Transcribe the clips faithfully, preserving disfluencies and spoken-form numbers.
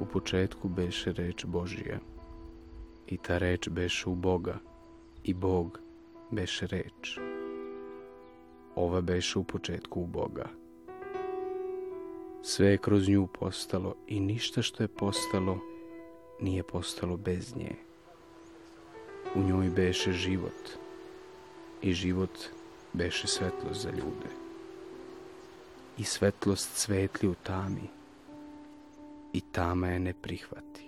U početku beše reč Božija, i ta reč beše u Boga, i Bog beše reč. Ova beše u početku u Boga. Sve je kroz nju postalo i ništa što je postalo nije postalo bez nje. U njoj beše život i život beše svetlost za ljude. I svetlost svetli u tami i tama je ne prihvati.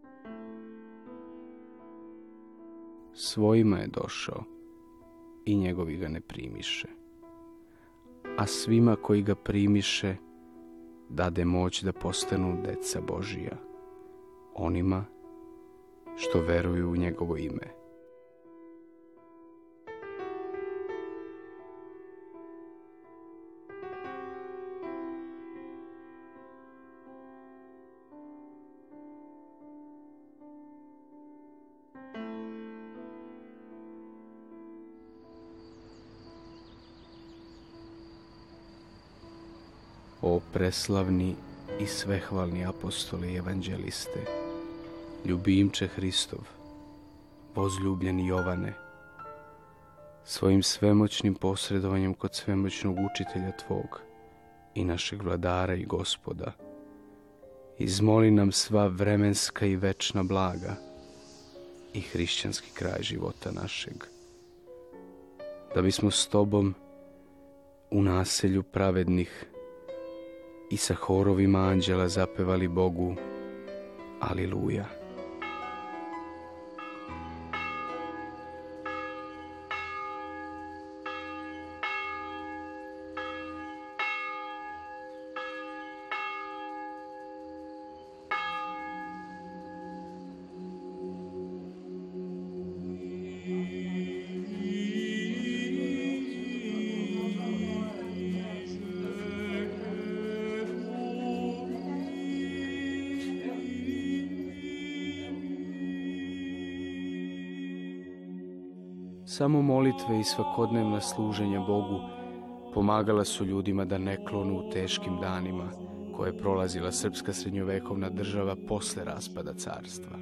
Svojima je došao i njegovi ga ne primiše. A svima koji ga primiše dade moć da postanu deca Božija, onima što veruju u njegovo ime. O preslavni i svehvalni apostoli i evanđeliste, ljubimče Hristov, vozljubljeni Jovane, svojim svemoćnim posredovanjem kod svemoćnog učitelja tvog i našeg vladara i gospoda, izmoli nam sva vremenska i večna blaga i hrišćanski kraj života našeg, da bismo s tobom u naselju pravednih i sa horovima anđela zapevali Bogu Aliluja. Samo molitve i svakodnevna služenja Bogu pomagala su ljudima da ne klonu u teškim danima koje je prolazila srpska srednjovekovna država posle raspada carstva.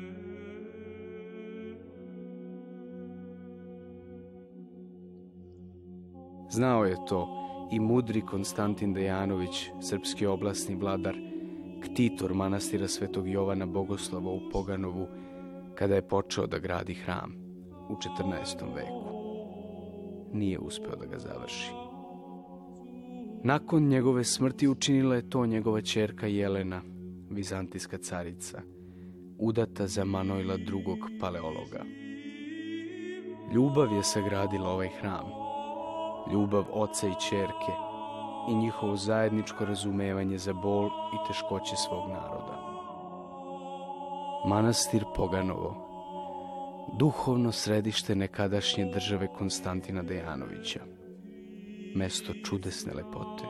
Znao je to i mudri Konstantin Dejanović, srpski oblasni vladar, ktitor manastira Svetog Jovana Bogoslova u Poganovu, kada je počeo da gradi hram u četrnaestom veku. Nije uspeo da ga završi. Nakon njegove smrti učinila je to njegova ćerka Jelena, vizantijska carica, udata za Manojla drugog paleologa. Ljubav je sagradila ovaj hram, ljubav oca i ćerke i njihovo zajedničko razumevanje za bol i teškoće svog naroda. Manastir Poganovo, duhovno središte nekadašnje države Konstantina Dejanovića, mesto čudesne lepote.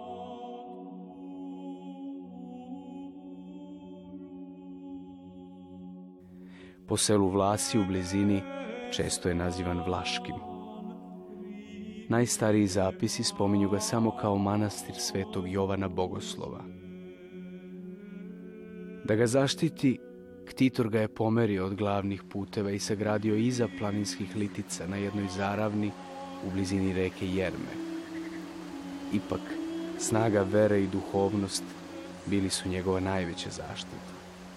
Po selu Vlasi u blizini često je nazivan Vlaškim. Najstariji zapisi spominju ga samo kao manastir Svetog Jovana Bogoslova. Da ga zaštiti, ktitor ga je pomerio od glavnih puteva i sagradio iza planinskih litica na jednoj zaravni u blizini reke Jerme. Ipak, snaga vere i duhovnost bili su njegova najveća zaštita.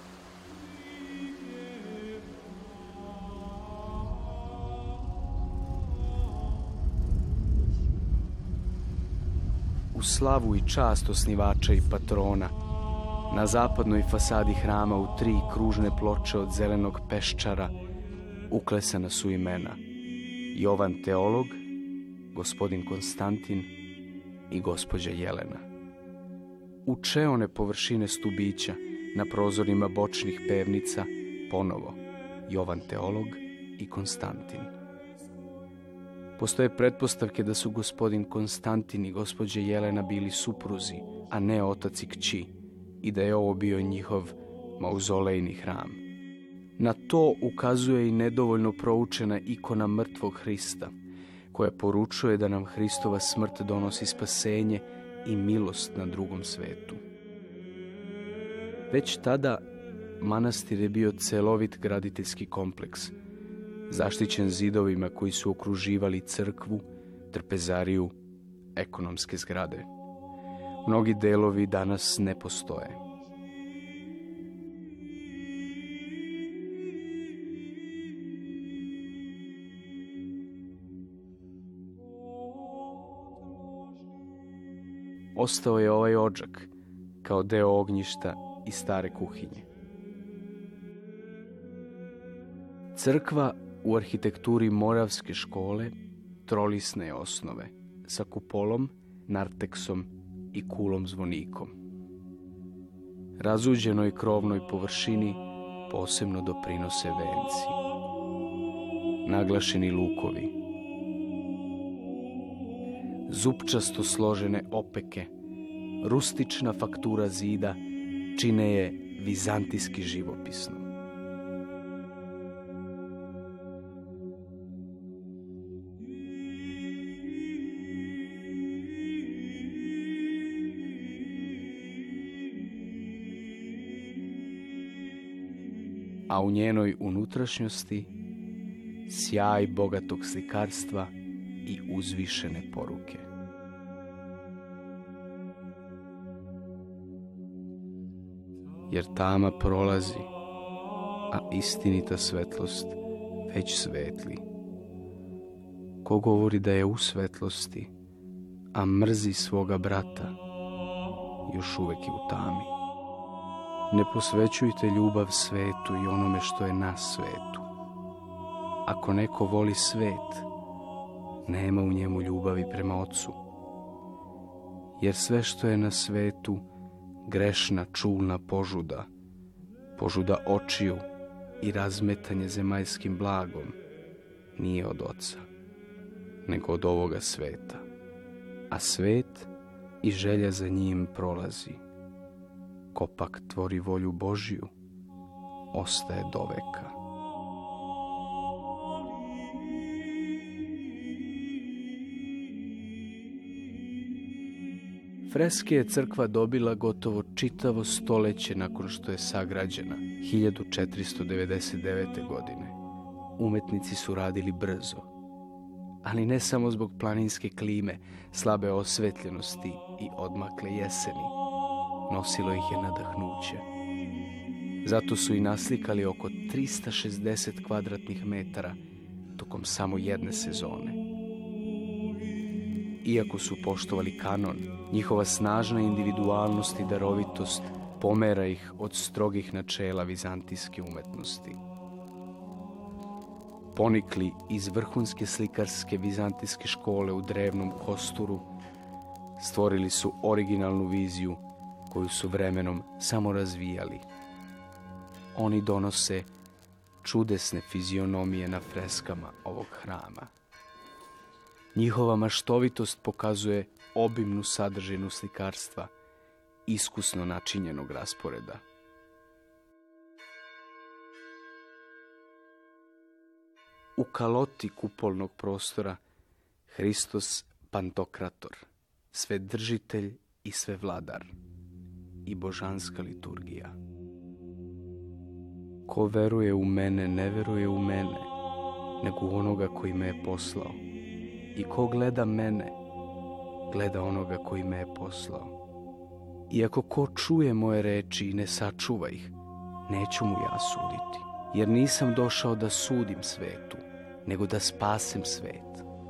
U slavu i čast osnivača i patrona, na zapadnoj fasadi hrama u tri kružne ploče od zelenog peščara uklesana su imena Jovan Teolog, gospodin Konstantin i gospođa Jelena. U čeone površine stubića na prozorima bočnih pevnica ponovo Jovan Teolog i Konstantin. Postoje pretpostavke da su gospodin Konstantin i gospođa Jelena bili supruzi, a ne otac i kći, i da je ovo bio njihov mauzolejni hram. Na to ukazuje i nedovoljno proučena ikona mrtvog Hrista, koja poručuje da nam Hristova smrt donosi spasenje i milost na drugom svetu. Već tada manastir je bio celovit graditeljski kompleks, zaštićen zidovima koji su okruživali crkvu, trpezariju, ekonomske zgrade. Mnogi delovi danas ne postoje. Ostao je ovaj odžak kao deo ognjišta i stare kuhinje. Crkva u arhitekturi Moravske škole trolisne je osnove, sa kupolom, narteksom i kulom zvonikom. Razuđenoj krovnoj površini posebno doprinose venci, naglašeni lukovi, zupčasto složene opeke, rustična faktura zida čine je vizantijski živopisnom. A u njenoj unutrašnjosti sjaj bogatog slikarstva i uzvišene poruke. Jer tama prolazi, a istinita svetlost već svetli. Ko govori da je u svetlosti, a mrzi svoga brata, još uvek je u tami. Ne posvećujte ljubav svetu i onome što je na svetu. Ako neko voli svet, nema u njemu ljubavi prema Ocu. Jer sve što je na svetu, grešna, čulna požuda, požuda očiju i razmetanje zemaljskim blagom, nije od Oca, nego od ovoga sveta. A svet i želja za njim prolazi. Ko pak tvori volju Božju, ostaje do veka. Freske je crkva dobila gotovo čitavo stoleće nakon što je sagrađena, hiljadu četiristo devedeset devete. godine. Umetnici su radili brzo, ali ne samo zbog planinske klime, slabe osvetljenosti i odmakle jeseni. Nosilo ih je nadahnuće. Zato su i naslikali oko trista šezdeset kvadratnih metara tokom samo jedne sezone. Iako su poštovali kanon, njihova snažna individualnost i darovitost pomera ih od strogih načela vizantijske umetnosti. Ponikli iz vrhunske slikarske vizantijske škole u drevnom kosturu, stvorili su originalnu viziju koju su vremenom samo razvijali. Oni donose čudesne fizionomije na freskama ovog hrama. Njihova maštovitost pokazuje obimnu sadržinu slikarstva, iskusno načinjenog rasporeda. U kaloti kupolnog prostora Hristos Pantokrator, svedržitelj i svevladar, i božanska liturgija. Ko veruje u mene, ne veruje u mene, nego u onoga koji me je poslao. I ko gleda mene, gleda onoga koji me je poslao. Iako ko čuje moje reči i ne sačuva ih, neću mu ja suditi, jer nisam došao da sudim svetu, nego da spasem svet.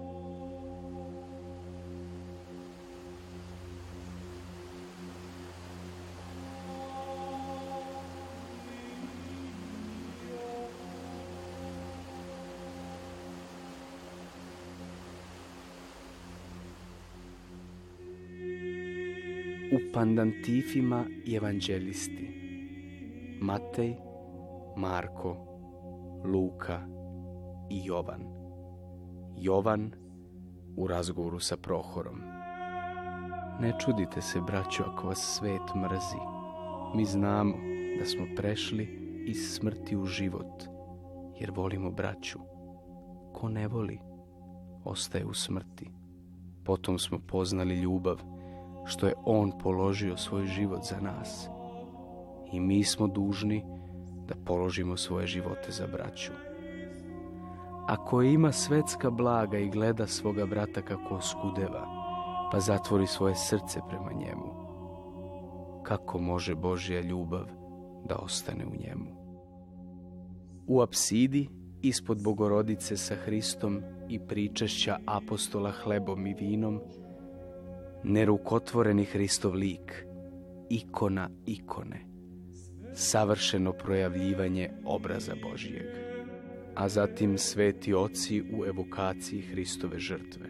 U pandantifima i evanđelisti Matej, Marko, Luka i Jovan. Jovan u razgovoru sa Prohorom. Ne čudite se, braćo, ako vas svet mrzi. Mi znamo da smo prešli iz smrti u život, jer volimo braću. Ko ne voli, ostaje u smrti. Potom smo poznali ljubav, što je on položio svoj život za nas. i mi smo dužni da položimo svoje živote za braću. Ako ima svetska blaga i gleda svoga brata kako oskudeva, pa zatvori svoje srce prema njemu, kako može Božja ljubav da ostane u njemu? U apsidi, ispod Bogorodice sa Hristom i pričešća apostola hlebom i vinom, nerukotvoreni Hristov lik, ikona ikone, savršeno projavljivanje obraza Božijeg, a zatim sveti oci u evokaciji Hristove žrtve.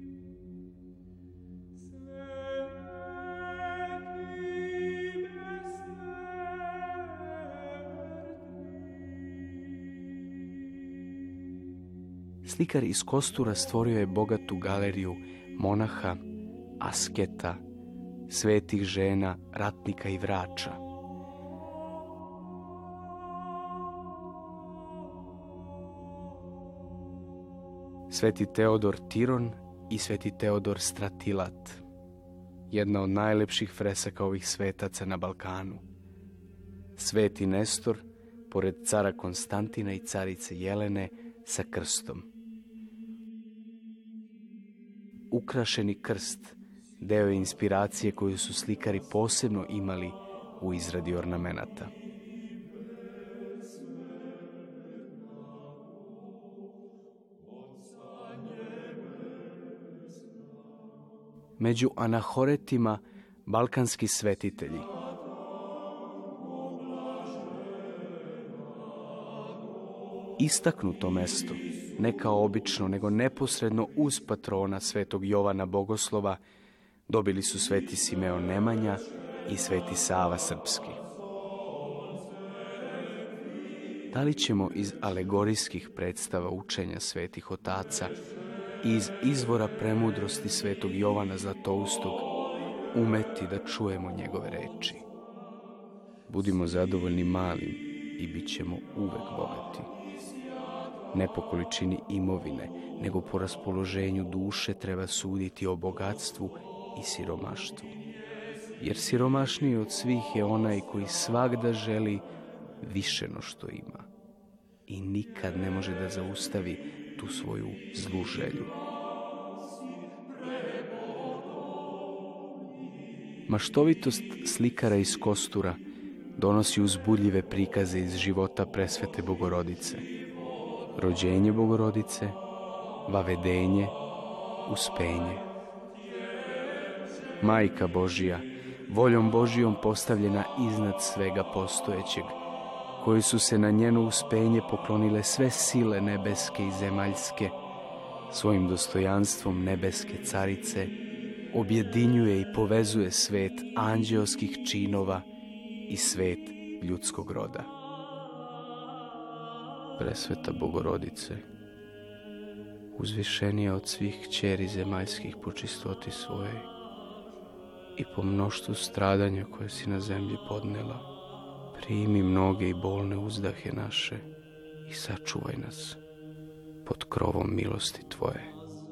Slikar iz kostura stvorio je bogatu galeriju monaha, asketa, svetih žena, ratnika i vrača. Sveti Teodor Tiron i Sveti Teodor Stratilat, jedna od najlepših fresaka ovih svetaca na Balkanu. Sveti Nestor, pored cara Konstantina i carice Jelene, sa krstom. Ukrašeni krst deo je inspiracije koju su slikari posebno imali u izradi ornamenata. Među anahoretima balkanski svetitelji. Istaknuto mesto, ne kao obično, nego neposredno uz patrona svetog Jovana Bogoslova, dobili su sveti Simeon Nemanja i sveti Sava Srpski. Da li ćemo iz alegorijskih predstava učenja svetih otaca i iz izvora premudrosti svetog Jovana Zlatoustog umeti da čujemo njegove reči? Budimo zadovoljni malim i bit ćemo uvek bogati. Ne po količini imovine, nego po raspoloženju duše treba suditi o bogatstvu i siromaštvu. Jer siromašniji od svih je onaj koji svagda želi više no što ima i nikad ne može da zaustavi tu svoju zlu želju. Maštovitost slikara iz kostura donosi uzbudljive prikaze iz života presvete Bogorodice. Rođenje Bogorodice, vavedenje, uspenje. Majka Božija, voljom Božijom postavljena iznad svega postojećeg, koji su se na njeno uspenje poklonile sve sile nebeske i zemaljske, svojim dostojanstvom nebeske carice, objedinjuje i povezuje svet anđeoskih činova i svet ljudskog roda. Presveta Bogorodice, uzvišenija od svih kćeri zemaljskih po čistoti svojej i po mnoštvu stradanja koje si na zemlji podnela, primi mnoge i bolne uzdahe naše i sačuvaj nas pod krovom milosti Tvoje.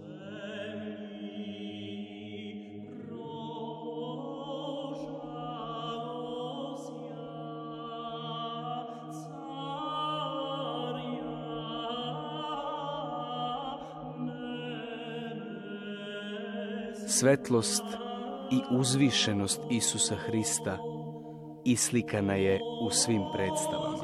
Svetlost i uzvišenost Isusa Hrista islikana je u svim predstavama.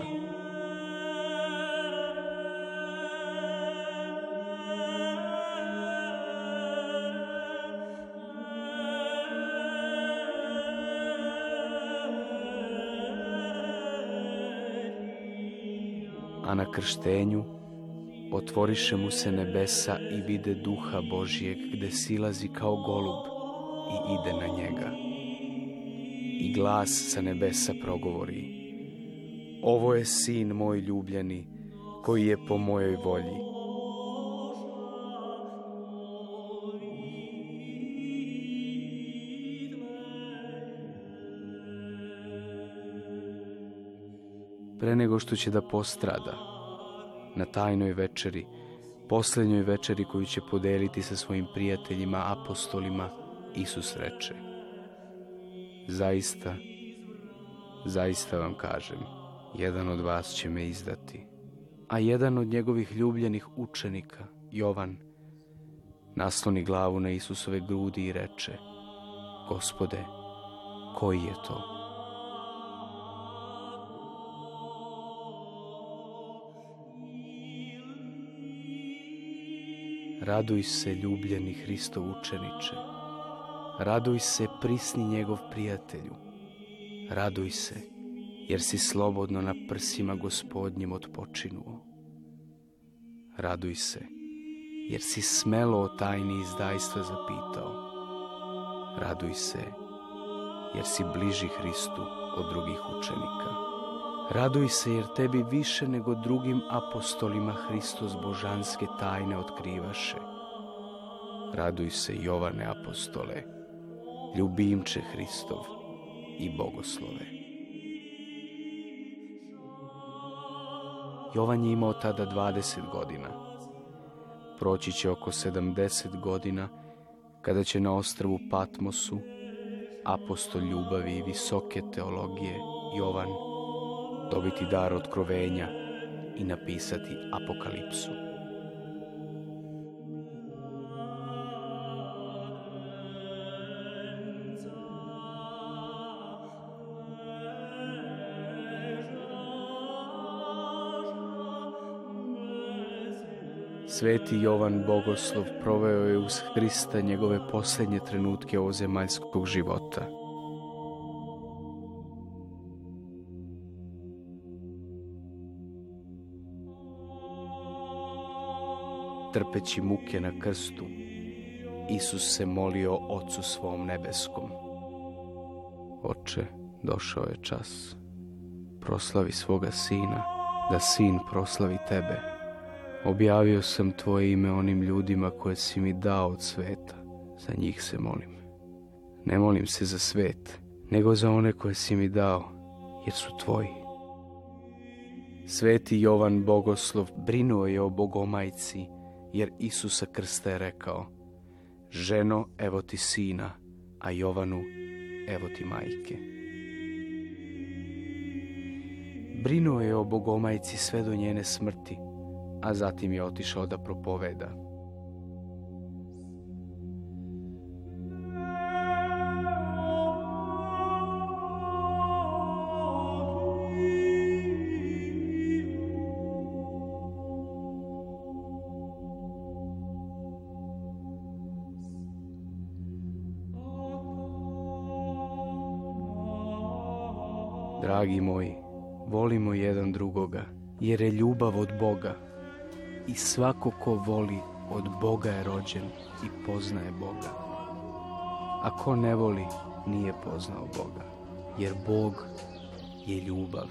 A na krštenju otvoriše mu se nebesa i vide Duha Božijeg, gde silazi kao golub i ide na njega. I glas sa nebesa progovori: ovo je sin moj ljubljeni, koji je po mojoj volji. Pre nego što će da postrada, na tajnoj večeri, posljednjoj večeri koju će podeliti sa svojim prijateljima, apostolima, Isus reče: zaista, Zaista vam kažem, jedan od vas će me izdati. A jedan od njegovih ljubljenih učenika, Jovan, nasloni glavu na Isusove grudi i reče: Gospode, koji je to? Raduj se, ljubljeni Hristov učeniče. Raduj se, prisni njegov prijatelju. Raduj se, jer si slobodno na prsima Gospodnjim otpočinuo. Raduj se, jer si smelo o tajni izdajstva zapitao. Raduj se, jer si bliži Hristu od drugih učenika. Raduj se, jer tebi više nego drugim apostolima Hristos božanske tajne otkrivaše. Raduj se, Jovane apostole, ljubimče Hristov i bogoslove. Jovan je imao tada dvadeset godina. Proći će oko sedamdeset godina kada će na ostrvu Patmosu apostol ljubavi i visoke teologije Jovan dobiti dar otkrovenja i napisati Apokalipsu. Sveti Jovan Bogoslov proveo je uz Hrista njegove posljednje trenutke ovozemaljskog života. Trpeći muke na krstu, Isus se molio Ocu svom nebeskom: Oče, došao je čas. Proslavi svoga Sina, da Sin proslavi tebe. Objavio sam tvoje ime onim ljudima koje si mi dao od sveta. Za njih se molim. Ne molim se za svet, nego za one koje si mi dao, jer su tvoji. Sveti Jovan Bogoslov brinuo je o Bogomajci, jer Isusa Krsta je rekao: Ženo, evo ti sina, a Jovanu, evo ti majke. Brinuo je o Bogomajci sve do njene smrti, a zatim je otišao da propoveda. Dragi moji, volimo jedan drugoga, jer je ljubav od Boga. I svako ko voli, od Boga je rođen i poznaje Boga. A ko ne voli, nije poznao Boga, jer Bog je ljubav.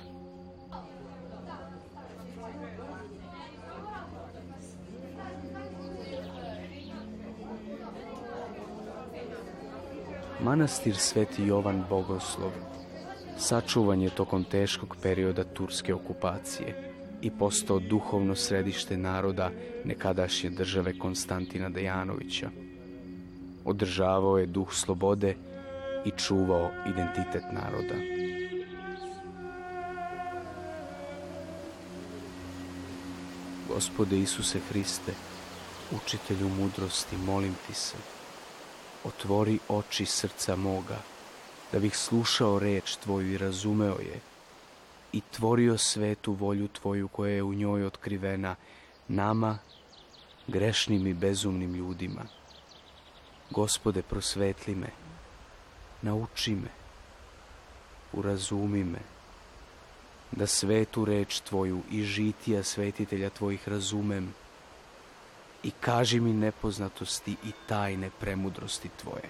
Manastir Sveti Jovan Bogoslov sačuvan je tokom teškog perioda turske okupacije i postao duhovno središte naroda nekadašnje države Konstantina Dejanovića. Održavao je duh slobode i čuvao identitet naroda. Gospode Isuse Hriste, učitelju mudrosti, molim ti se, otvori oči srca moga, da bih slušao reč tvoju i razumeo je, i tvorio svetu volju tvoju koja je u njoj otkrivena nama, grešnim i bezumnim ljudima. Gospode, prosvetli me, nauči me, urazumi me, da svetu reč tvoju i žitija svetitelja tvojih razumem, i kaži mi nepoznatosti i tajne premudrosti tvoje.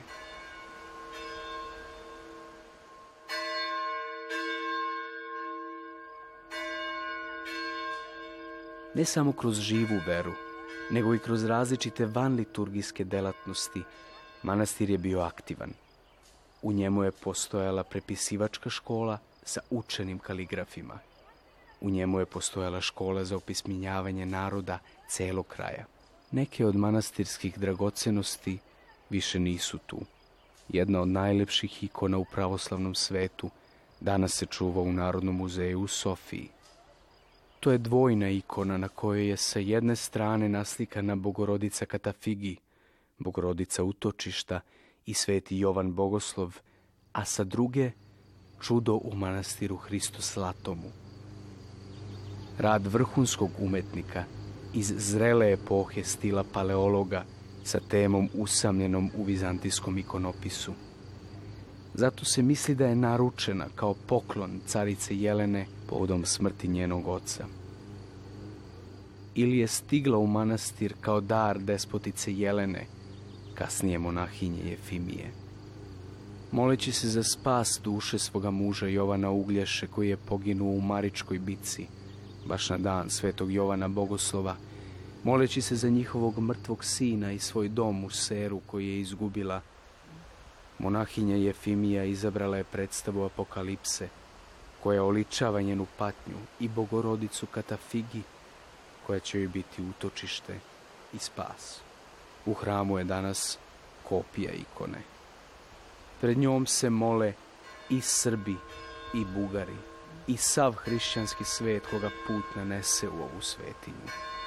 Ne samo kroz živu veru, nego i kroz različite vanliturgijske delatnosti, manastir je bio aktivan. U njemu je postojala prepisivačka škola sa učenim kaligrafima. U njemu je postojala škola za opismenjavanje naroda celog kraja. Neke od manastirskih dragocenosti više nisu tu. Jedna od najlepših ikona u pravoslavnom svetu Danas se čuva u Narodnom muzeju u Sofiji. To je dvojna ikona na kojoj je sa jedne strane naslikana Bogorodica Katafigi, Bogorodica utočišta i Sveti Jovan Bogoslov, a sa druge čudo u manastiru Hristos Latomu. Rad vrhunskog umetnika iz zrele epohe stila paleologa sa temom usamljenom u vizantijskom ikonopisu. Zato se misli da je naručena kao poklon carice Jelene povodom smrti njenog oca. Ili je stigla u manastir kao dar despotice Jelene, kasnije monahinje Jefimije. Moleći se za spas duše svoga muža Jovana Uglješe, koji je poginuo u Maričkoj bitci, baš na dan Svetog Jovana Bogoslova, moleći se za njihovog mrtvog sina i svoj dom u Seru koji je izgubila, monahinja Jefimija izabrala je predstavu Apokalipse, koja oličava njenu patnju, i Bogorodicu Katafigi, koja će joj biti utočište i spas. U hramu je danas kopija ikone. Pred njom se mole i Srbi i Bugari i sav hrišćanski svet koga put nanese u ovu svetinju.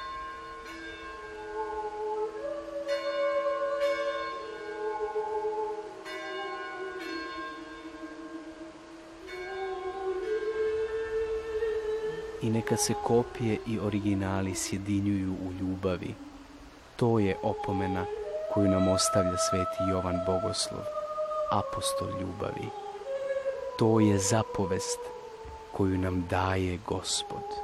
I neka se kopije i originali sjedinjuju u ljubavi. To je opomena koju nam ostavlja Sveti Jovan Bogoslov, apostol ljubavi. To je zapovest koju nam daje Gospod.